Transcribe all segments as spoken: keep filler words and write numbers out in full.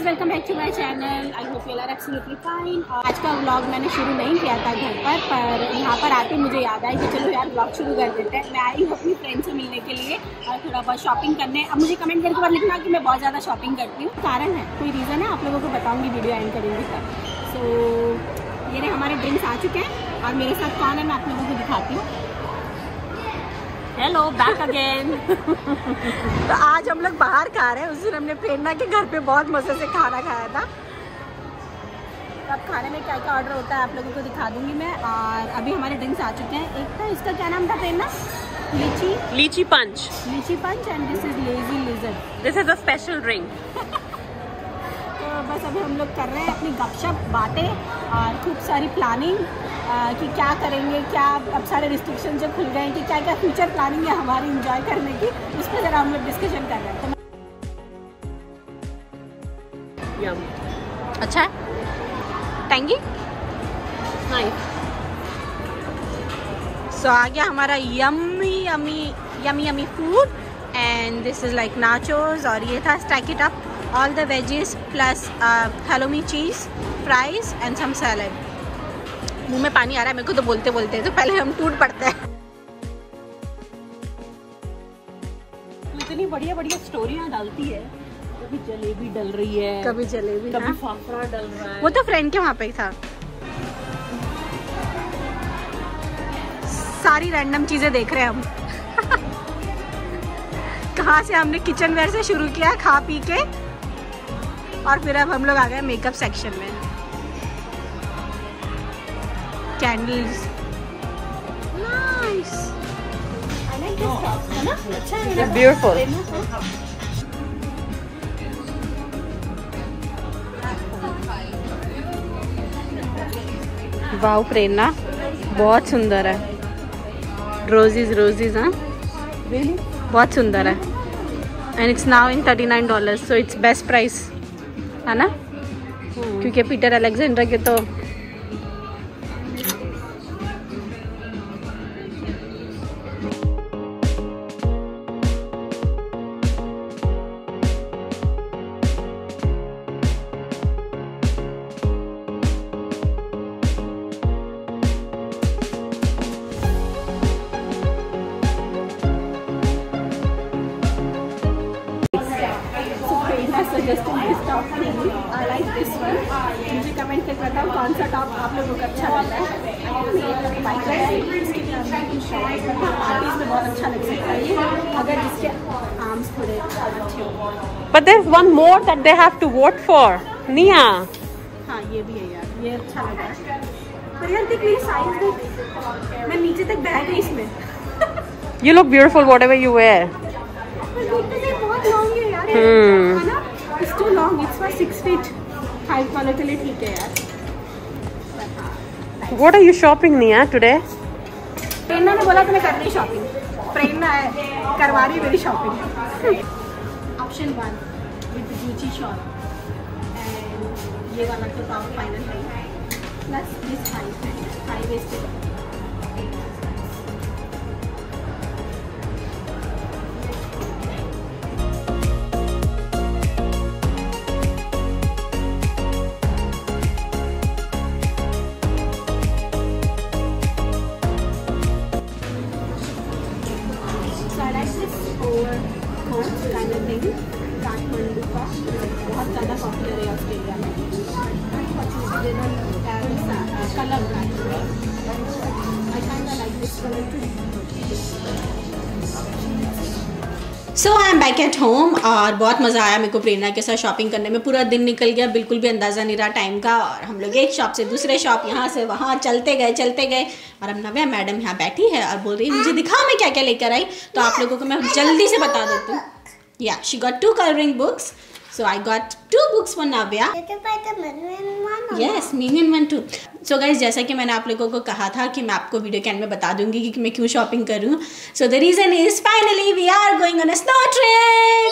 Welcome back to my channel. I hope you are absolutely fine. आज का vlog मैंने शुरू नहीं किया था घर पर पर यहाँ पर आके मुझे याद आई कि चलो यार व्लॉग शुरू कर देते हैं। मैं आई हूँ अपनी फ्रेंड से मिलने के लिए और थोड़ा बहुत शॉपिंग करने। अब मुझे कमेंट करके बाद लिखना कि मैं बहुत ज़्यादा शॉपिंग करती हूँ। कारण है, कोई रीज़न है, आप लोगों को बताऊँगी वीडियो एंड करूँगी तब। सो ये रहे हमारे ड्रिंक्स आ चुके हैं और मेरे साथ कौन है मैं आप लोगों को दिखाती हूँ। Hello, back again. तो आज हम लोग बाहर खा रहे हैं। उस दिन हमने प्रेरणा के घर पे बहुत मज़े से खाना खाया था। तो अब खाने में क्या क्या ऑर्डर होता है आप लोगों को दिखा दूंगी मैं। और अभी हमारे ड्रिंक्स आ चुके हैं। एक था, इसका क्या नाम था प्रेरणा? लीची lychee punch lychee punch and this is lazy lizard. This is a special drink. तो बस अभी हम लोग कर रहे हैं अपनी गपशप बातें और खूब सारी प्लानिंग कि क्या करेंगे, क्या अब सारे रिस्ट्रिक्शन जो खुल गए हैं कि क्या क्या फ्यूचर प्लानिंग है हमारी इंजॉय करने की, उस पर ज़रा हम लोग डिस्कशन कर रहे हैं। तो यम अच्छा है, टेंगी नाइस। सो आ गया हमारा yummy yummy yummy yummy food and this is like nachos. और ये था stack it up all the wedges plus halloumi cheese fries and some salad. मुंह में पानी आ रहा है मेरे को तो बोलते बोलते, तो पहले हम टूट पड़ते हैं। इतनी बढ़िया बढ़िया स्टोरियां डालती है, कभी जलेबी डल रही है, कभी जलेबी, कभी फाफड़ा डल रहा है। वो तो फ्रेंड के वहाँ पे ही था। सारी रैंडम चीजें देख रहे हैं हम। कहाँ से हमने किचन वेयर से शुरू किया खा पी के और फिर अब हम लोग आ गए मेकअप सेक्शन में। Candles nice, I like this top, है ना? अच्छा है, इट्स ब्यूटीफुल। वाओ प्रेरणा, बहुत सुंदर है। रोजीज रोजीज, हाँ रियली बहुत सुंदर है। And it's now in thirty nine dollar, so it's best price है ना? hmm. क्योंकि पीटर अलेक्जेंडर के तो मुझे कमेंट करके बताओ कौन सा टॉप आप लोगों को अच्छा लग रहा है। पार्टीज में बहुत अच्छा लग सकता है ये, अगर जिसके आर्म्स थोड़े अच्छे हो। But there's one more that they have to vote for. Nia. हाँ ये भी है यार, ये अच्छा लग रहा है। पर यार देख मेरी साइज देख, मैं नीचे तक बैठ गई इसमें। You look beautiful whatever you wear. बहुत लॉन्ग है यार, hmm. है ना? It's too long. It's for six feet. Height वालों के लिए ठीक है यार। What are you shopping, Nia, today? प्रेरणा ने बोला कि मैं कर रही शॉपिंग। प्रेरणा करवा रही मेरी shopping. Option one with Gucci shawl and ये वाला तो टॉप फाइनल है, plus this high high waisted. Kathmandu का बहुत ज़्यादा पॉपुलर है ऑस्ट्रेलिया में। Colour so I am back at home और बहुत मज़ा आया मेरे को प्रेरणा के साथ शॉपिंग करने में। पूरा दिन निकल गया, बिल्कुल भी अंदाज़ा नहीं रहा टाइम का। और हम लोग एक शॉप से दूसरे शॉप, यहाँ से वहाँ चलते गए चलते गए। और अब नव्या मैडम यहाँ बैठी है और बोल रही है मुझे दिखा मैं क्या क्या लेकर आई। तो आप लोगों को मैं जल्दी से बता देती हूँ। या she got two colouring books, so I got two books for Navya. Yes, minion one two. So guys, जैसा कि मैंने आप लोगों को कहा था कि मैं आपको वीडियो के एंड में बता दूंगी कि मैं क्यों शॉपिंग करूँ। So the reason is finally we are going on a snow trip.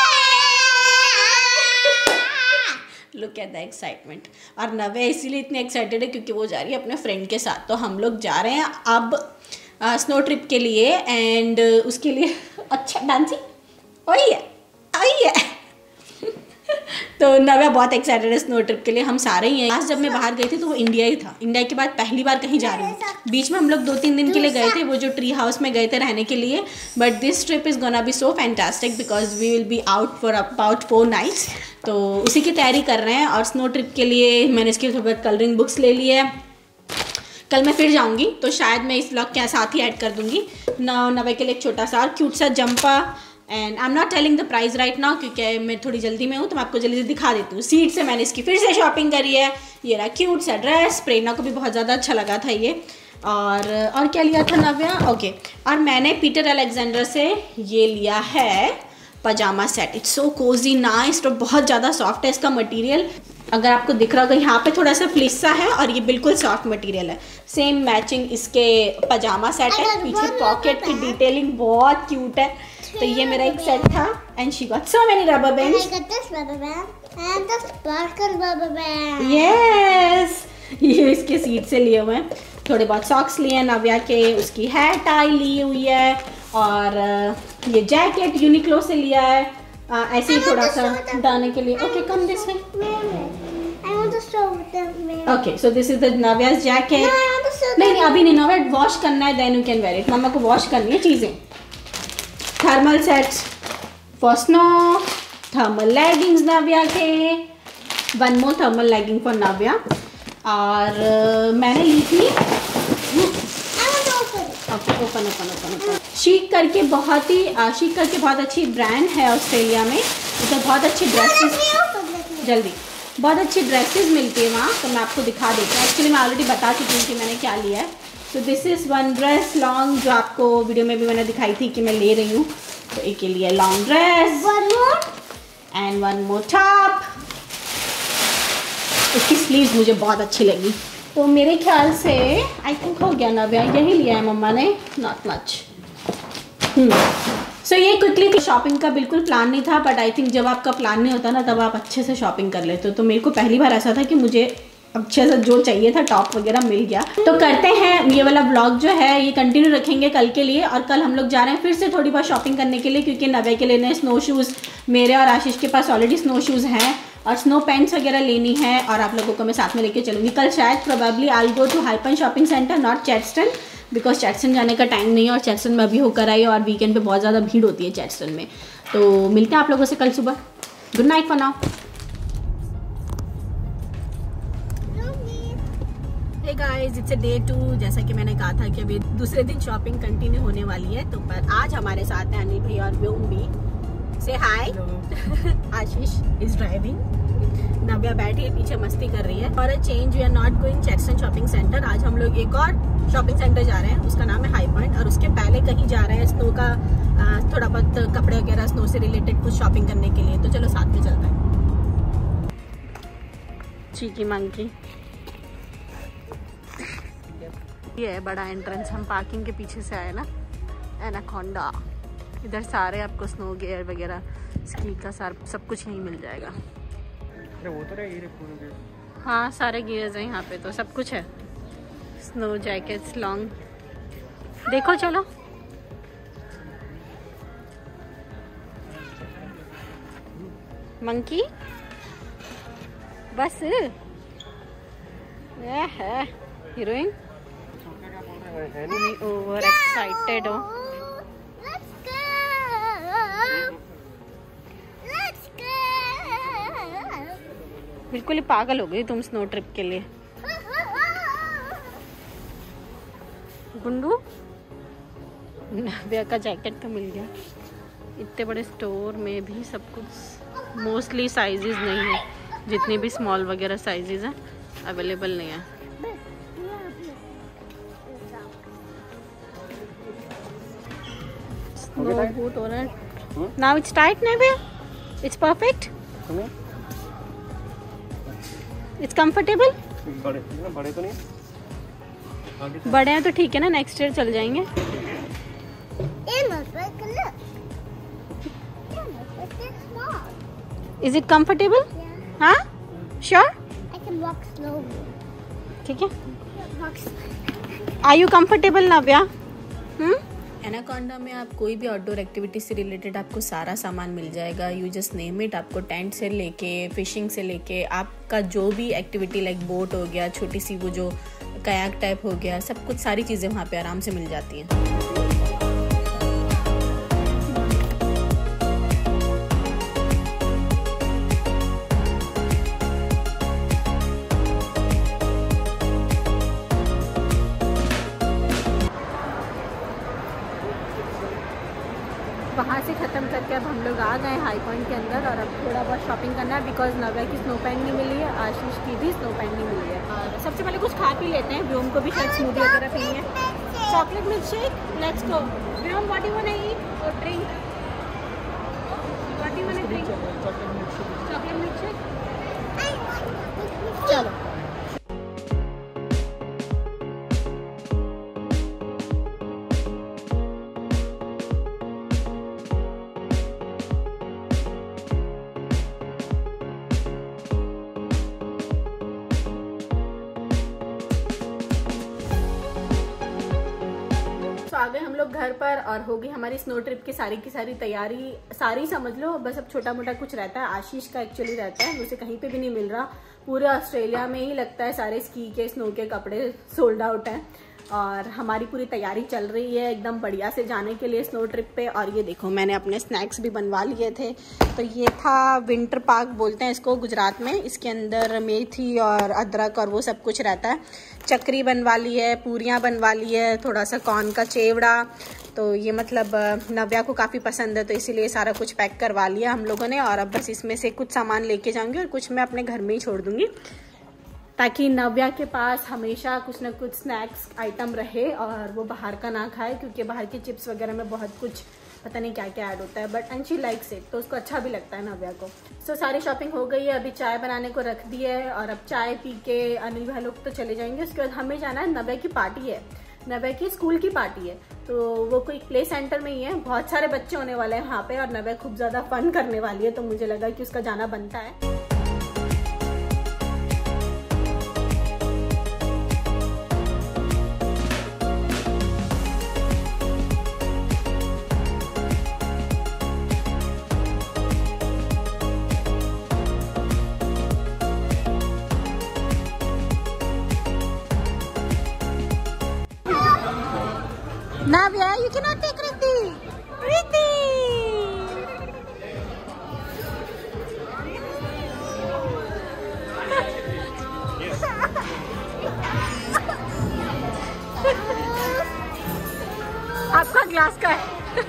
Look at the excitement. और नव्या इसीलिए इतनी एक्साइटेड है क्योंकि वो जा रही है अपने फ्रेंड के साथ। तो हम लोग जा रहे हैं अब स्नो ट्रिप के लिए एंड उसके लिए अच्छा डांसिंग ओए ओए तो नव्या बहुत एक्साइटेड है स्नो ट्रिप के लिए, हम सारे ही हैं। लास्ट जब मैं बाहर गई थी तो वो इंडिया ही था, इंडिया के बाद पहली बार कहीं जा रही हूँ। बीच में हम लोग दो तीन दिन के लिए गए थे, वो जो ट्री हाउस में गए थे रहने के लिए, but this trip is gonna be so fantastic because we will be out for about four nights. तो उसी की तैयारी कर रहे हैं। और स्नो ट्रिप के लिए मैंने इसकी थोड़ी बहुत कलरिंग बुक्स ले ली है। कल मैं फिर जाऊंगी तो शायद मैं इस व्लॉग के साथ ही ऐड कर दूंगी नवे के लिए एक छोटा सा क्यूट सा jumper. And I am not telling the price right now क्योंकि मैं थोड़ी जल्दी में हूँ, तो मैं आपको जल्दी से दिखा देती हूँ। सीट से मैंने इसकी फिर से शॉपिंग करी है। ये रहा क्यूट सा ड्रेस, प्रेरणा को भी बहुत ज़्यादा अच्छा लगा था ये। और और क्या लिया था नव्या? ओके, और मैंने पीटर अलेक्जेंडर से ये लिया है पजामा set. It's so cosy nice और बहुत ज़्यादा सॉफ्ट है इसका मटेरियल। अगर आपको दिख रहा होगा यहाँ पे थोड़ा सा फ्लिस सा है और ये बिल्कुल सॉफ्ट मटेरियल है। सेम मैचिंग इसके पजामा सेट है। पीछे पॉकेट की डिटेलिंग बहुत क्यूट है। तो ये मेरा एक सेट था and she got so many rubber bands. Yes, ये इसके सीट से लिए हुए हैं। थोड़े बहुत सॉक्स लिए हैं नव्या के, उसकी हेयर टाई ली हुई है और ये जैकेट यूनिक्लो से लिया है ऐसे ही थोड़ा सा डालने के लिए। Okay, come this way. Okay, so this is the Navya's jacket. नहीं नहीं अभी नहीं, नव्या वॉश करना है then you can wear it. मम्मा को वॉश करनी है चीज़ें। Thermal sets for snow, thermal leggings Navya के, one more thermal legging for Navya. और uh, मैंने ली थी okay open open open open शीक करके, बहुत ही शीक करके बहुत अच्छी ब्रांड है ऑस्ट्रेलिया में। उधर बहुत अच्छी ड्रेसेस, जल्दी बहुत अच्छी ड्रेसेस मिलती है वहाँ। तो मैं आपको दिखा देती हूँ। एक्चुअली मैं ऑलरेडी बता चुकी हूँ कि मैंने क्या लिया है। तो this is one dress long, जो आपको वीडियो में भी मैंने दिखाई थी कि मैं ले रही हूँ। तो एक के लिए long dress and one more top. इसकी स्लीव्स मुझे बहुत अच्छी लगी। तो मेरे ख्याल से आई थिंक हो गया नव्या, यही लिया है मम्मा ने, नॉट मच। सो ये क्विकली शॉपिंग का बिल्कुल प्लान नहीं था, बट आई थिंक जब आपका प्लान नहीं होता ना तब आप अच्छे से शॉपिंग कर लेते हो। तो मेरे को पहली बार ऐसा था कि मुझे अच्छे से जो चाहिए था टॉप वगैरह मिल गया। तो करते हैं ये वाला ब्लॉग जो है ये कंटिन्यू रखेंगे कल के लिए। और कल हम लोग जा रहे हैं फिर से थोड़ी बहुत शॉपिंग करने के लिए, क्योंकि नव्या के लेने स्नो शूज़, मेरे और आशीष के पास ऑलरेडी स्नो शूज़ हैं और स्नो पैंट्स वगैरह लेनी है। और आप लोगों को मैं साथ में लेके चलूँगी कल। शायद प्रोबेबली आई गो टू हाइपन shopping centre, not Chatswood, because Chatswood जाने का टाइम नहीं है और चैटस्टन में अभी होकर आई और वीकेंड पे बहुत ज़्यादा भीड़ होती है चैटस्टन में। तो मिलते हैं आप लोगों से कल सुबह। Good night for now. Hey guys, it's a day two. जैसा कि मैंने कहा था कि अभी दूसरे दिन शॉपिंग कंटिन्यू होने वाली है। तो पर आज हमारे साथ हैं अनिल भी और व्योम भी। से हाय। आशीष इज ड्राइविंग, नव्या बैठी है पीछे मस्ती कर रही है। और a change, we are not going Chatswood shopping centre. आज हम लोग एक और शॉपिंग सेंटर जा रहे हैं, उसका नाम है हाई पॉइंट। और उसके पहले कहीं जा रहे हैं स्नो का आ, थोड़ा बहुत कपड़े वगैरह स्नो से रिलेटेड कुछ शॉपिंग करने के लिए। तो चलो साथ में चलते हैं। चीकी मंकी, ये है बड़ा एंट्रेंस। हम पार्किंग के पीछे से आए ना, एनाकोंडा। इधर सारे आपको स्नो गियर वगैरह, स्की का सारा सब कुछ यहीं मिल जाएगा। वो तो ये पूरे हाँ, सारे गियर्स हैं यहाँ पे, तो सब कुछ है। स्नो जैकेट्स, लॉन्ग, देखो चलो। मंकी बस ये है हीरोइन। ओवर एक्साइटेड हो। बिल्कुल ही पागल हो गई तुम स्नो ट्रिप के लिए। गुंडू, नव्या का जैकेट तो मिल गया। इतने बड़े स्टोर में भी सब कुछ मोस्टली साइजेस नहीं है, जितनी भी स्मॉल वगैरह साइजेस हैं अवेलेबल नहीं है। स्नो बूट हो रहा है। Now it's tight Navya, it's perfect, it's comfortable. बड़े बड़े तो नहीं, बड़े हैं तो ठीक है ना, नेक्स्ट ईयर चल जाएंगे। Is it comfortable? हाँ, श्योर, ठीक है। Are you comfortable Navya? Hmm, Anaconda में आप कोई भी आउटडोर एक्टिविटी से रिलेटेड आपको सारा सामान मिल जाएगा। You just name it. आपको टेंट से लेके फिशिंग से लेके आपका जो भी एक्टिविटी लाइक बोट हो गया, छोटी सी वो जो कयाक टाइप हो गया, सब कुछ सारी चीज़ें वहाँ पे आराम से मिल जाती हैं। वहाँ से ख़त्म करके अब हम लोग आ गए हाई पॉइंट के अंदर और अब थोड़ा बहुत शॉपिंग करना है बिकॉज नव्या की स्नो पैंट नहीं मिली है, आशीष की भी स्नो पैंट नहीं मिली है। और सबसे पहले कुछ खा पी लेते हैं। व्योम को भी शायद स्मूदी वगैरह पीनी है। Chocolate milk shake, let's go. Vyom what you want to eat और drink? What you want to drink? Chocolate milk shake. चलो तो आ गए हम लोग घर पर और हो गई हमारी स्नो ट्रिप की सारी की सारी तैयारी। सारी समझ लो, बस अब छोटा मोटा कुछ रहता है। आशीष का एक्चुअली रहता है, उसे कहीं पे भी नहीं मिल रहा। पूरे ऑस्ट्रेलिया में ही लगता है सारे स्की के स्नो के कपड़े सोल्ड आउट हैं और हमारी पूरी तैयारी चल रही है एकदम बढ़िया से जाने के लिए स्नो ट्रिप पे। और ये देखो मैंने अपने स्नैक्स भी बनवा लिए थे। तो ये था विंटर पाक बोलते हैं इसको गुजरात में। इसके अंदर मेथी और अदरक और वो सब कुछ रहता है। चक्री बनवा ली है, पूरियाँ बनवा ली है, थोड़ा सा कॉर्न का चेवड़ा। तो ये मतलब नव्या को काफ़ी पसंद है तो इसीलिए सारा कुछ पैक करवा लिया हम लोगों ने। और अब बस इसमें से कुछ सामान लेके जाऊँगी और कुछ मैं अपने घर में ही छोड़ दूँगी ताकि नव्या के पास हमेशा कुछ ना कुछ स्नैक्स आइटम रहे और वो बाहर का ना खाए, क्योंकि बाहर के चिप्स वगैरह में बहुत कुछ पता नहीं क्या क्या ऐड होता है। But and she likes it, तो उसको अच्छा भी लगता है नव्या को। सो so, सारी शॉपिंग हो गई है। अभी चाय बनाने को रख दी है और अब चाय पी के अनिल भाई लोग तो चले जाएंगे। उसके बाद हमें जाना है, नव्या की पार्टी है, नव्या की स्कूल की पार्टी है। तो वो कोई प्ले सेंटर में ही है, बहुत सारे बच्चे होने वाले हैं वहाँ पे और नव्या खूब ज़्यादा फन करने वाली है। तो मुझे लगा कि उसका जाना बनता है। Navya, you cannot take Riddhi. Riddhi. आपका ग्लास का है।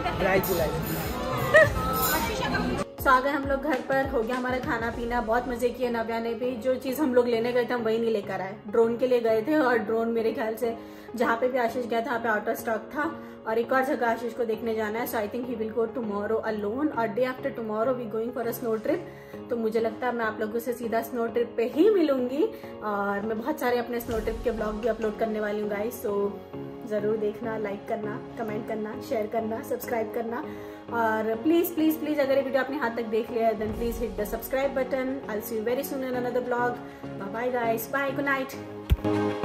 तो आ गए हम लोग घर पर। हो गया हमारा खाना पीना, बहुत मजे किए। नव्या ने भी जो चीज हम लोग लेने गए थे हम वही नहीं लेकर आए। ड्रोन के लिए गए थे और ड्रोन मेरे ख्याल से जहाँ पे भी आशीष गया था वहाँ पे आउट ऑफ स्टॉक था। और एक और जगह आशीष को देखने जाना है। So I think he will go tomorrow alone और day after tomorrow we going for a snow trip. तो मुझे लगता है मैं आप लोगों से सीधा स्नो ट्रिप पे ही मिलूंगी और मैं बहुत सारे अपने स्नो ट्रिप के ब्लॉग भी अपलोड करने वाली हूँ गाइस। सो ज़रूर देखना, लाइक करना, कमेंट करना, शेयर करना, सब्सक्राइब करना। और प्लीज़ प्लीज़ प्लीज़ अगर ये वीडियो आपने यहाँ तक देख लिया है then please hit the subscribe button. I will see you very soon in another blog. Bye bye guys, bye, good night.